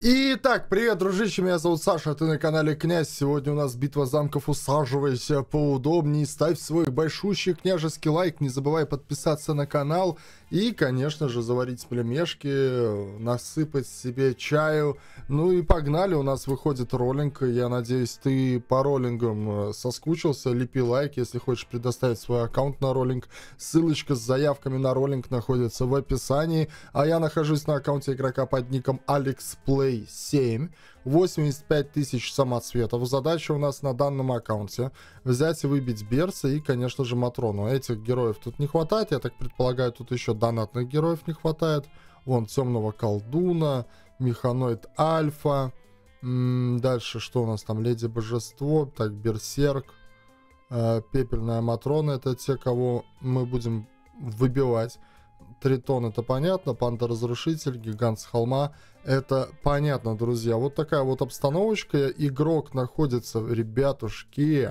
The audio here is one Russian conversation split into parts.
Итак, привет, дружище, меня зовут Саша, а ты на канале Князь. Сегодня у нас битва замков, усаживайся поудобнее, ставь свой большущий княжеский лайк, не забывай подписаться на канал и, конечно же, заварить племешки, насыпать себе чаю. Ну и погнали, у нас выходит роллинг, я надеюсь, ты по роллингам соскучился, лепи лайк, если хочешь предоставить свой аккаунт на роллинг. Ссылочка с заявками на роллинг находится в описании, а я нахожусь на аккаунте игрока под ником AlexPlay7. 85 тысяч самоцветов. Задача у нас на данном аккаунте взять и выбить Берса и, конечно же, Матрону. Этих героев тут не хватает, я так предполагаю, тут еще донатных героев не хватает. Вон, Темного Колдуна, Механоид Альфа. Дальше что у нас там? Леди Божество, так, Берсерк, Пепельная Матрона. Это те, кого мы будем выбивать. Тритон — это понятно, Панда-разрушитель, Гигант с холма — это понятно, друзья. Вот такая вот обстановочка. Игрок находится, ребятушки,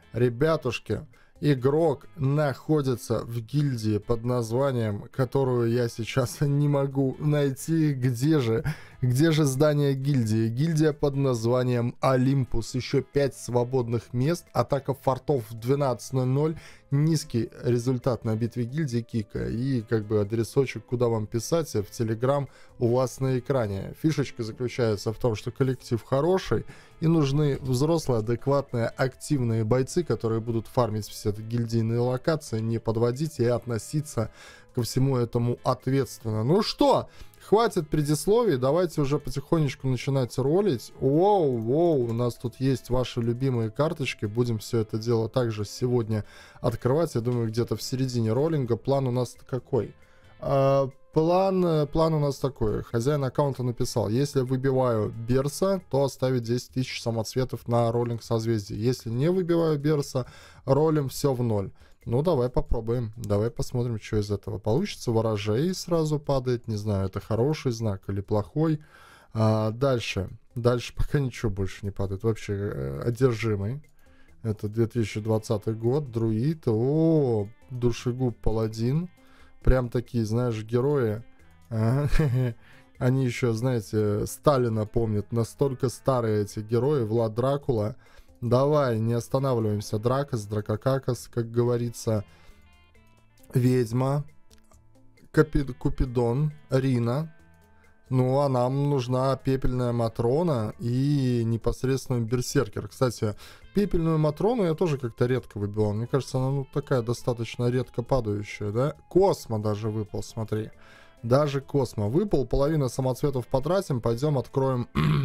игрок находится в гильдии под названием, которую я сейчас не могу найти. Где же здание гильдии? Гильдия под названием Олимпус. Еще 5 свободных мест. Атака фортов в 12:00. Низкий результат на битве гильдии Кика. И как бы адресочек, куда вам писать, в Телеграм у вас на экране. Фишечка заключается в том, что коллектив хороший и нужны взрослые, адекватные, активные бойцы, которые будут фармить все эти гильдийные локации, не подводить и относиться ко всему этому ответственно. Ну что, хватит предисловий, давайте уже потихонечку начинать ролить. Воу, у нас тут есть ваши любимые карточки, будем все это дело также сегодня открывать. Я думаю, где-то в середине роллинга. План у нас какой? План у нас такой. Хозяин аккаунта написал: если выбиваю Берса, то оставить 10 тысяч самоцветов на роллинг созвездий. Если не выбиваю Берса, роллим все в ноль. Ну, давай попробуем. Давай посмотрим, что из этого получится. Ворожей сразу падает. Не знаю, это хороший знак или плохой. Дальше пока ничего больше не падает. Вообще, одержимый. Это 2020 год. Друид. О, душегуб паладин. Прям такие, знаешь, герои. Они еще, знаете, Сталина помнят. Настолько старые эти герои. Влад Дракула. Давай, не останавливаемся. Дракос, Дракокакос, как говорится. Ведьма. Купидон. Рина. Ну, а нам нужна Пепельная Матрона и непосредственно Берсеркер. Кстати, Пепельную Матрону я тоже как-то редко выбивал. Мне кажется, она такая достаточно редко падающая, да? Космо даже выпал, смотри. Даже Космо выпал. Половина самоцветов потратим. Пойдем откроем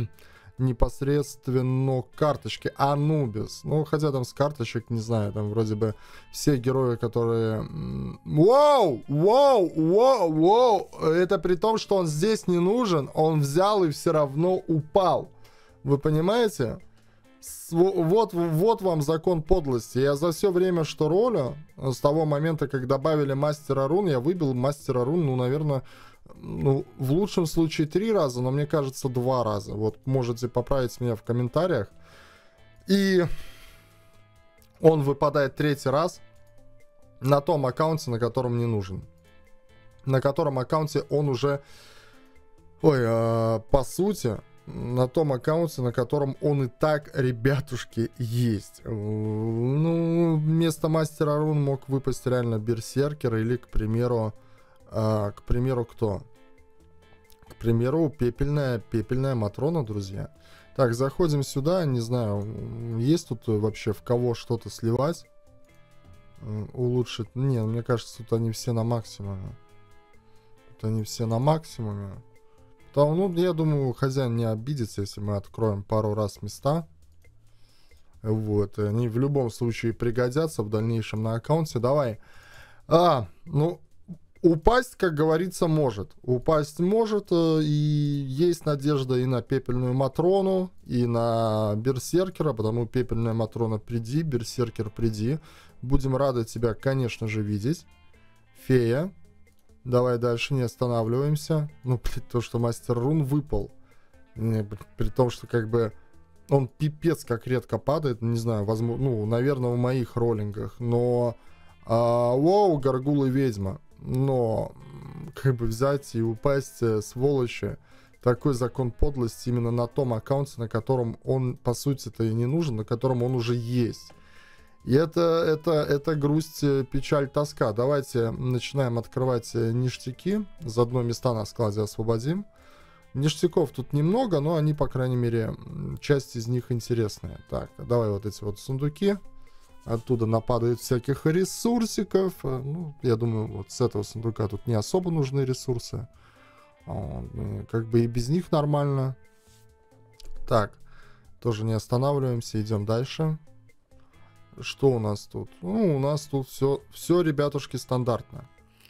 непосредственно карточки. Анубис. Ну, хотя там с карточек, не знаю, там вроде бы все герои, которые... Воу! Это при том, что он здесь не нужен, он взял и все равно упал. Вы понимаете? Вот вам закон подлости. Я за все время, что ролю, с того момента, как добавили Мастера Рун, я выбил Мастера Рун, ну, наверное... Ну, в лучшем случае 3 раза, но мне кажется 2 раза. Вот можете поправить меня в комментариях. И он выпадает 3-й раз на том аккаунте, на котором не нужен. На котором аккаунте он уже... по сути, на том аккаунте, на котором он и так, ребятушки, есть. Ну, вместо Мастера Рун мог выпасть реально Берсеркер или, к примеру, кто? К примеру, пепельная Матрона, друзья. Так, заходим сюда. Не знаю, есть тут вообще в кого что-то сливать? Улучшить? Не, мне кажется, тут они все на максимуме. Ну, я думаю, хозяин не обидится, если мы откроем пару раз места. Вот, они в любом случае пригодятся в дальнейшем на аккаунте. Давай. Ну... Упасть, как говорится, может. И есть надежда и на Пепельную Матрону, и на Берсеркера, потому Пепельная Матрона приди, Берсеркер приди. Будем рады тебя, конечно же, видеть. Фея. Давай дальше, не останавливаемся. Ну, при том, что Мастер Рун выпал. При том, что как бы он пипец как редко падает. Не знаю, возможно, ну, наверное, в моих роллингах. Но... Воу, Горгул и Ведьма. Но как бы взять и упасть, сволочи, Такой закон подлости именно на том аккаунте, на котором он, по сути-то, и не нужен, на котором он уже есть. И это грусть, печаль, тоска. Давайте начинаем открывать ништяки. Заодно места на складе освободим. Ништяков тут немного, но они, по крайней мере, часть из них интересная. Так, давай вот эти вот сундуки. Оттуда нападают всяких ресурсиков. Ну, я думаю, вот с этого сундука тут не особо нужны ресурсы. Как бы и без них нормально. Так, тоже не останавливаемся, идем дальше. Что у нас тут? Ну, у нас тут все, ребятушки, стандартно.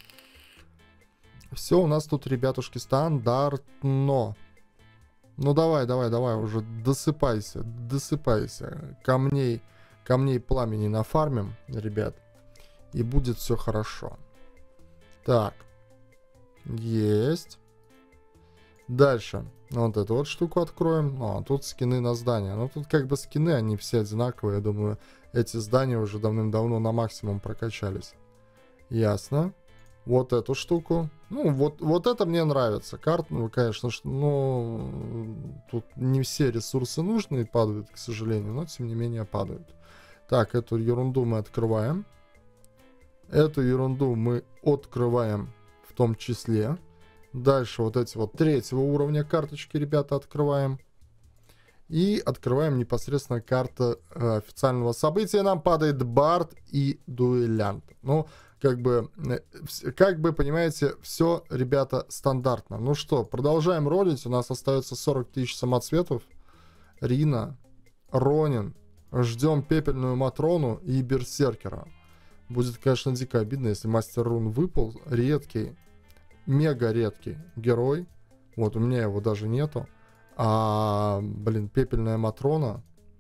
Все у нас тут, ребятушки, стандартно. Ну, давай, уже досыпайся. Камней пламени нафармим, ребят. И будет все хорошо. Так. Есть. Дальше. Вот эту вот штуку откроем. Тут скины на здания. Но тут как бы скины, они все одинаковые. Я думаю, эти здания уже давным-давно на максимум прокачались. Ясно. Вот эту штуку. Ну, вот это мне нравится. Карта, ну, конечно, тут не все ресурсы нужные падают, к сожалению, но тем не менее падают. Так, эту ерунду мы открываем. Эту ерунду мы открываем в том числе. Дальше вот эти вот 3-го уровня карточки, ребята, открываем. И открываем непосредственно карту официального события. Нам падает Бард и Дуэлянт. Ну, как бы, понимаете, все, ребята, стандартно. Ну что, продолжаем ролить. У нас остается 40 тысяч самоцветов. Рина, Ронин. Ждем Пепельную Матрону и Берсеркера. Будет, конечно, дико обидно, если Мастер Рун выпал. Редкий, мега редкий герой. Вот, у меня его даже нету. Блин, Пепельная Матрона.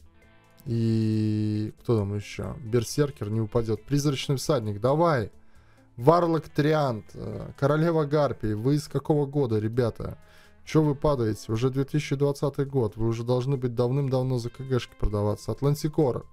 И кто там еще? Берсеркер не упадет. Призрачный всадник, давай. Варлок Триант, Королева Гарпий. Вы из какого года, ребята? Че вы падаете? Уже 2020 год. Вы уже должны быть давным-давно за КГшки продаваться. Атлантикор.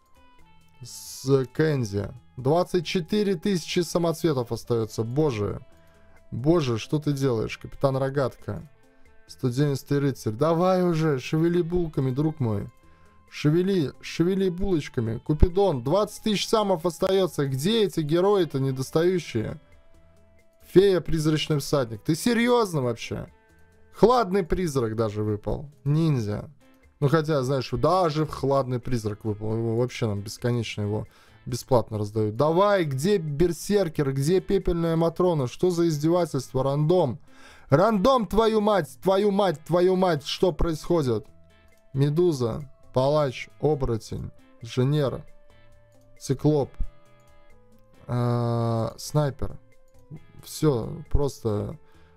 С Кензи. 24 тысячи самоцветов остается. Боже. Боже, что ты делаешь, капитан Рогатка? 190 рыцарь. Давай уже, шевели булками, друг мой. Шевели булочками. Купидон, 20 тысяч самов остается. Где эти герои-то недостающие? Фея, призрачный всадник. Ты серьезно вообще? Хладный призрак даже выпал. Ниндзя. Ну хотя, знаешь, даже хладный призрак выпал. Его вообще нам бесконечно его бесплатно раздают. Давай, где Берсеркер? Где Пепельная Матрона? Что за издевательство? Рандом. Рандом, твою мать, твою мать, твою мать. Что происходит? Медуза. Палач, оборотень, инженер, циклоп, снайпер. Все, просто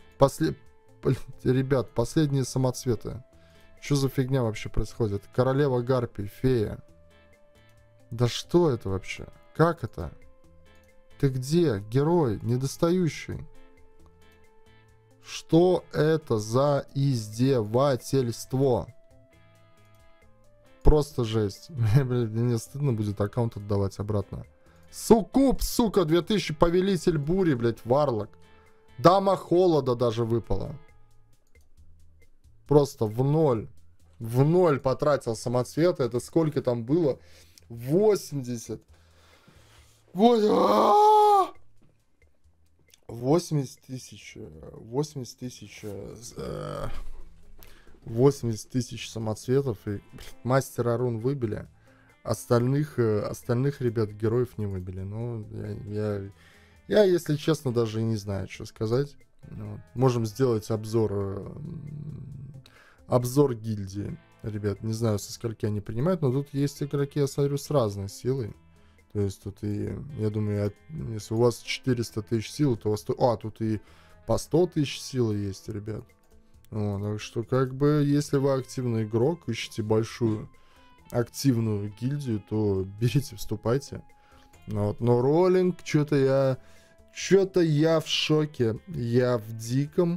ребят, последние самоцветы. Что за фигня вообще происходит? Королева Гарпий, фея. Да что это вообще? Как это? Ты где? Герой, недостающий. Что это за издевательство? Просто жесть. Мне стыдно будет аккаунт отдавать обратно. Суккуб, сука, 2000 повелитель бури, блядь, варлок. Дама холода даже выпала. Просто в ноль. В ноль потратил самоцветы. Это сколько там было? 80. 80 тысяч. 80 тысяч. 80 тысяч самоцветов, и мастера рун выбили, остальных ребят героев не выбили. Ну, я, если честно, даже и не знаю, что сказать. Вот. Можем сделать обзор гильдии, ребят. Не знаю, со скольки они принимают, но тут есть игроки, я смотрю, с разной силой. То есть тут и, я думаю, если у вас 400 тысяч сил, то у вас... тут и по 100 тысяч силы есть, ребят. Так что, как бы, если вы активный игрок, ищете большую активную гильдию, то берите, вступайте. Вот. Но роллинг, что-то я в шоке. Я в диком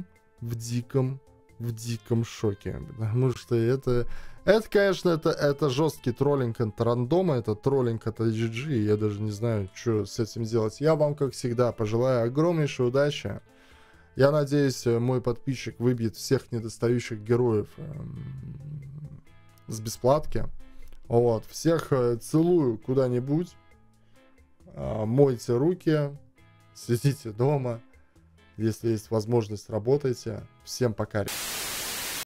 шоке. Потому что это конечно, это жесткий троллинг от рандома, это троллинг от GG, и я даже не знаю, что с этим делать. Я вам, как всегда, пожелаю огромнейшей удачи. Я надеюсь, мой подписчик выбьет всех недостающих героев с бесплатки. Вот. Всех целую куда-нибудь. Мойте руки. Сидите дома. Если есть возможность, работайте. Всем пока.